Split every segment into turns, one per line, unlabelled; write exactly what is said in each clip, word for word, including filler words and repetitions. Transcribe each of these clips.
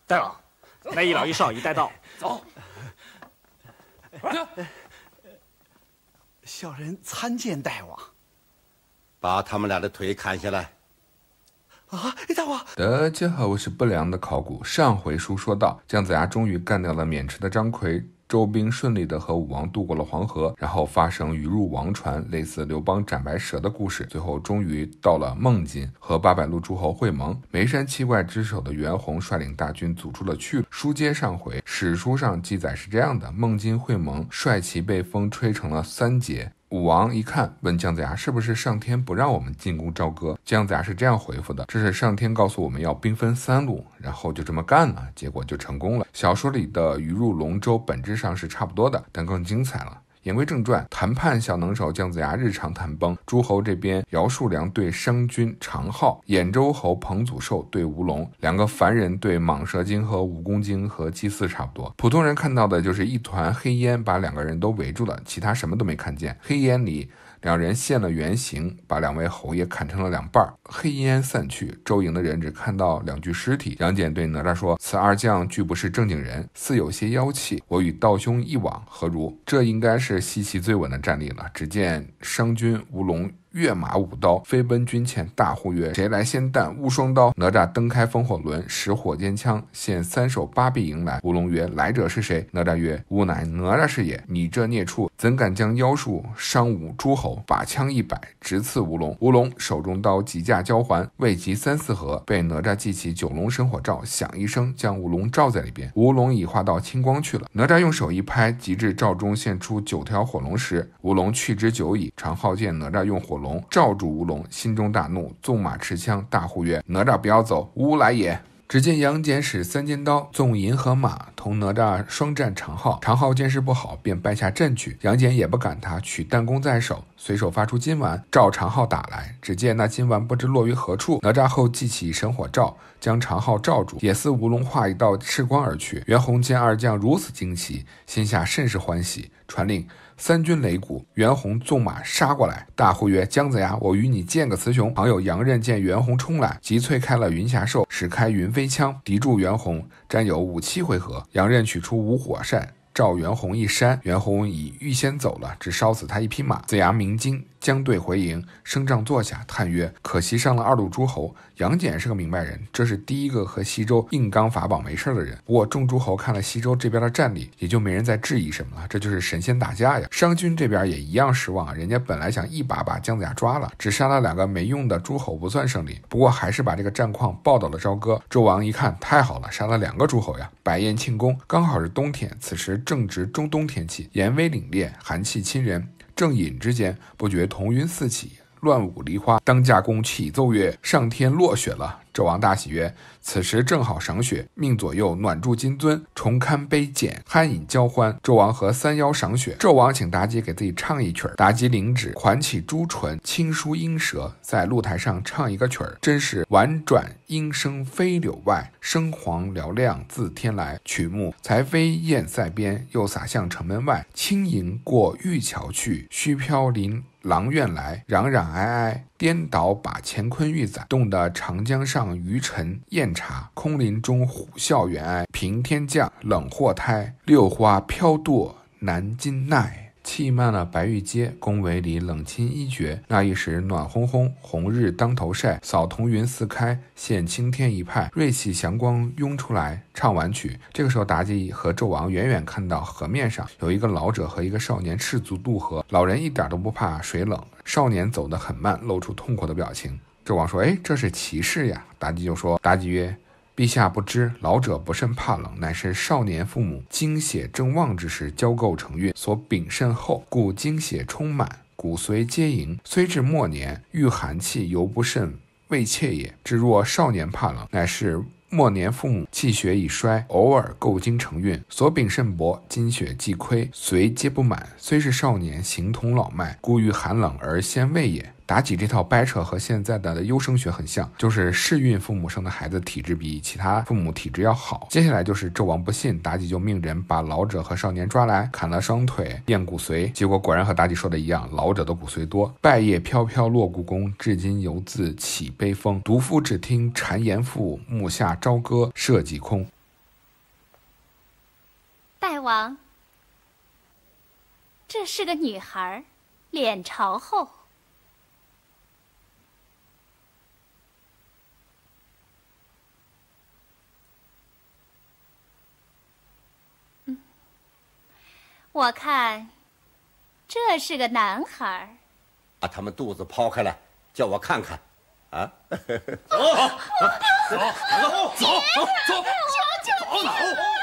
大王，那一老一少已带到。走。
小人参见大王。
把他们俩的腿砍下来。
啊，大王！
大家好，我是不良的考古。上回书说到，姜子牙终于干掉了渑池的张奎。周兵顺利的和武王渡过了黄河，然后发生鱼入王船，类似刘邦斩白蛇的故事，最后终于到了孟津，和八百路诸侯会盟。眉山七怪之首的袁弘率领大军阻出了去路。书接上回，史书上记载是这样的：孟津会盟，帅旗被风吹成了三节。武王一看，问姜子牙是不是上天不让我们进攻朝歌？姜子牙是这样回复的：这是上天告诉我们要兵分三路，然后就这么干了，结果就成功了。小说里的鱼入龙舟本质上是差不多的，但更精彩了。言归正传，谈判小能手姜子牙日常谈崩。诸侯这边，姚树良对商均、常浩；兖州侯彭祖寿对吴龙。两个凡人对蟒蛇精和蜈蚣精和祭祀差不多。普通人看到的就是一团黑烟把两个人都围住了，其他什么都没看见。黑烟里，两人现了原形，把两位侯爷砍成了两半。黑烟散去，周营的人只看到两具尸体。杨戬对哪吒说：“此二将俱不是正经人，似有些妖气。我与道兄一往，何如？”这应该是西岐最稳的战力了。只见商均、吴龙跃马舞刀，飞奔军前，大呼曰：“谁来先弹无双刀？”哪吒蹬开风火轮，使火尖枪，现三手八臂迎来。吴龙曰：“来者是谁？”哪吒曰：“吾乃哪吒是也。你这孽畜，怎敢将妖术伤吾诸侯？”把枪一摆，直刺吴龙。吴龙手中刀急架交还，未及三四合，被哪吒记起九龙神火罩，响一声，将吴龙罩在里边。吴龙已化到青光去了。哪吒用手一拍，即至罩中现出九条火龙石。吴龙去之久矣。常浩见哪吒用火龙罩住吴龙，心中大怒，纵马持枪，大呼曰：“哪吒不要走，吾来也！”只见杨戬使三尖刀纵银河马同哪吒双战常浩，常浩见势不好，便败下阵去。杨戬也不赶他，取弹弓在手，随手发出金丸，照常浩打来。只见那金丸不知落于何处，哪吒后记起神火罩，将常浩罩住，也似吴龙化一道赤光而去。袁弘见二将如此惊奇，心下甚是欢喜，传令三军擂鼓。袁弘纵马杀过来，大呼曰：“姜子牙，我与你见个雌雄！”旁有杨任见袁弘冲来，即催开了云霞兽，使开云飞枪敌住袁弘，战有五七回合。杨任取出五火扇，照袁弘一扇，袁弘已预先走了，只烧死他一匹马。子牙鸣惊，将队回营，升帐坐下，叹曰：“可惜伤了二路诸侯。”杨戬是个明白人，这是第一个和西周硬刚法宝没事的人。不过众诸侯看了西周这边的战力，也就没人再质疑什么了，这就是神仙打架呀。商均这边也一样失望，人家本来想一把把姜子牙抓了，只杀了两个没用的诸侯不算胜利，不过还是把这个战况报到了朝歌。纣王一看，太好了，杀了两个诸侯呀！摆宴庆功，刚好是冬天，此时正值中冬天气，严威凛冽，寒气侵人。正饮之间，不觉彤云四起，乱舞梨花。当驾公启奏曰：“上天落雪了。”纣王大喜曰：“此时正好赏雪，命左右暖住金樽，重龛杯简，酣饮交欢。”纣王和三妖赏雪，纣王请妲己给自己唱一曲儿，妲己领旨，款起朱唇，轻舒鹰舌，在露台上唱一个曲儿，真是婉转莺声飞柳外，声黄嘹亮自天来。曲目才飞燕塞边，又洒向城门外。轻盈过玉桥去，虚飘临郎苑来，攘攘哀哀，颠倒把乾坤玉载。冻得长江上渔臣宴茶，空林中虎啸猿哀。平天降，冷祸胎，六花飘堕南京奈。气漫了白玉阶，宫闱里冷清一绝。那一时暖烘烘，红日当头晒，扫彤云四开，现青天一派，瑞气祥光涌出来。唱完曲，这个时候妲己和纣王远远看到河面上有一个老者和一个少年赤足渡河，老人一点都不怕水冷，少年走得很慢，露出痛苦的表情。纣王说：“哎，这是奇事呀。”妲己就说：“妲己曰：陛下不知，老者不甚怕冷，乃是少年父母精血正旺之时交构成运，所禀甚厚，故精血充满，骨髓皆盈。虽至末年，遇寒气犹不甚畏怯也。至若少年怕冷，乃是末年父母气血已衰，偶尔构精成运，所禀甚薄，精血既亏，髓皆不满。虽是少年，形同老迈，故遇寒冷而先畏也。”妲己这套掰扯和现在的优生学很像，就是适孕父母生的孩子体质比其他父母体质要好。接下来就是纣王不信，妲己就命人把老者和少年抓来，砍了双腿，验骨髓，结果果然和妲己说的一样，老者的骨髓多。拜叶飘飘落故宫，至今犹自起悲风。独夫只听谗言妇，目下朝歌社稷空。
王，这是个女孩，脸朝后。嗯，我看这是个男孩。
把他们肚子抛开来，叫我看看。啊！
走，走，走，走，走，走，走，走！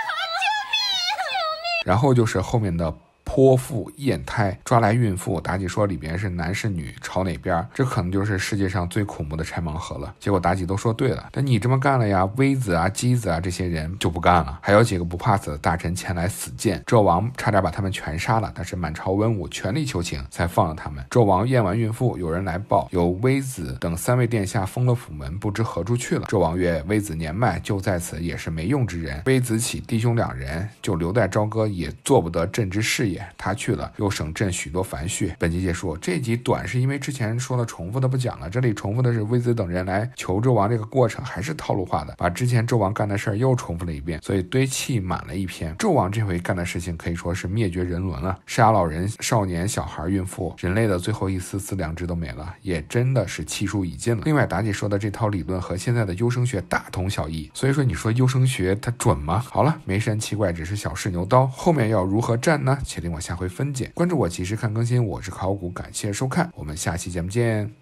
然后就是后面的剖腹验胎，抓来孕妇，妲己说里边是男是女，朝哪边，这可能就是世界上最恐怖的拆盲盒了。结果妲己都说对了，但你这么干了呀，微子啊、箕子啊这些人就不干了，还有几个不怕死的大臣前来死谏，纣王差点把他们全杀了，但是满朝文武全力求情，才放了他们。纣王验完孕妇，有人来报，有微子等三位殿下封了府门，不知何处去了。纣王曰：微子年迈，就在此也是没用之人。微子起弟兄两人就留在朝歌，也做不得朕之事也。他去了，又省朕许多繁絮。本集结束。这集短是因为之前说了重复的不讲了，这里重复的是微子等人来求纣王，这个过程还是套路化的，把之前纣王干的事儿又重复了一遍，所以堆砌满了一篇。纣王这回干的事情可以说是灭绝人伦了，杀老人、少年、小孩、孕妇，人类的最后一丝丝良知都没了，也真的是气数已尽了。另外，妲己说的这套理论和现在的优生学大同小异，所以说你说优生学它准吗？好了，没神奇怪，只是小试牛刀，后面要如何战呢？且听我下回分解。关注我及时看更新，我是考古，感谢收看，我们下期节目见。